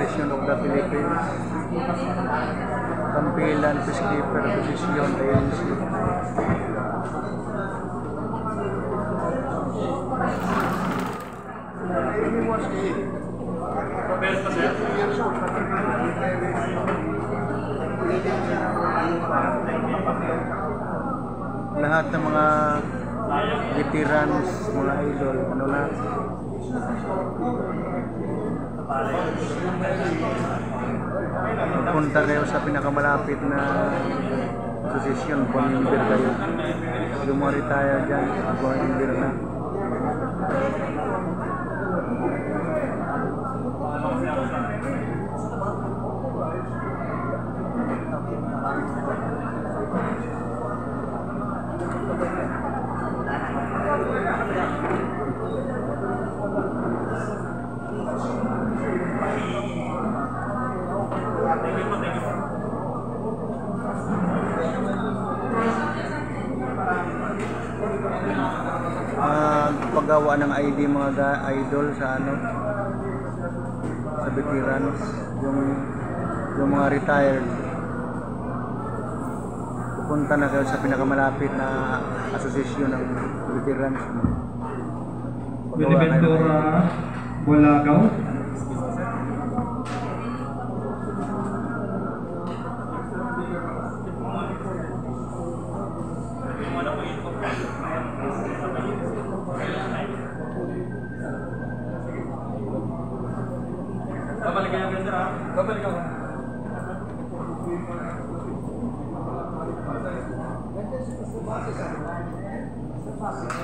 Association of the Philippines, Kampilan Peacekeeper Association, ANC. Lahat ng mga veterans, mga idol, ano na, punta kayo sa pinakamalapit na posisyon, pumimber kayo. Lumari tayo dyan, pumimber na. Paggawa ng ID mga idol sa ano, sa veterans, yung mga retired, pupunta na kayo sa pinakamalapit na asosasyon ng veterans. Beneventura Bolagaw. Babalik kayo ganda ha? Babalik ako. Ganda siya sa